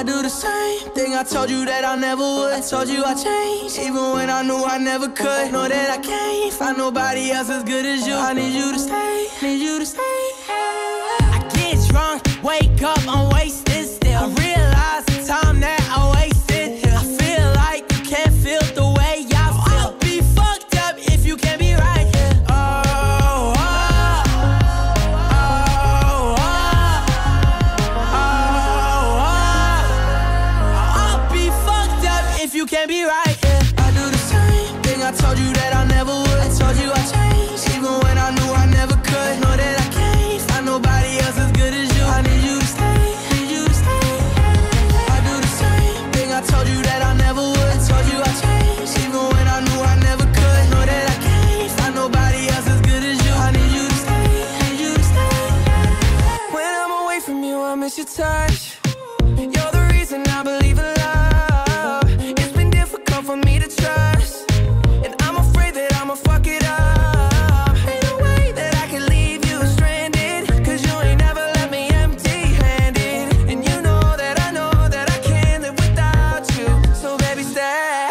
I do the same thing I told you that I never would. I told you I changed, even when I knew I never could. Know that I can't find nobody else as good as you. I need you to stay, need you to stay. I get drunk, wake up, I'm wasted still. I realize the time that I wasted here. I feel like you can't feel the way I feel. I'll be fucked up if you can't be right here. You can't be right, yeah. I do the same thing I told you that I never would. I told you I changed, even when I knew I never could. Know that I can't find nobody else as good as you. I need you to stay, need you to stay. I do the same thing I told you that I never would. I told you I changed, even when I knew I never could. Know that I can't find nobody else as good as you. I need you to stay, need you to stay. When I'm away from you, I miss your touch. You're the reason I believe in love. For me to trust, and I'm afraid that I'ma fuck it up. Ain't no way that I can leave you stranded, cause you ain't never left me empty-handed. And you know that I can't live without you. So baby, stay.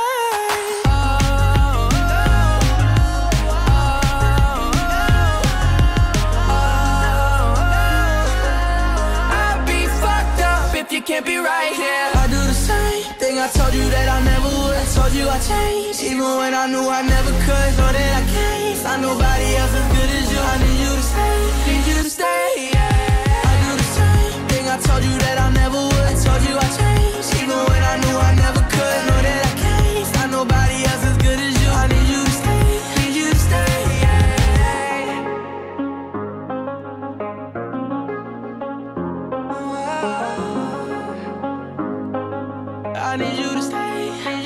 I'll be fucked up if you can't be right here. I do the same thing I told you that I never would. I told you I changed, even when I knew I never could. Know that I can't find nobody else as good as you. I need you to stay, need you to stay, yeah. I do the same thing I told you that I never would. I told you I changed, even when I knew I never could. Know that I can't find nobody else as good as you. I need you to stay, need you to stay, yeah. I need you to stay.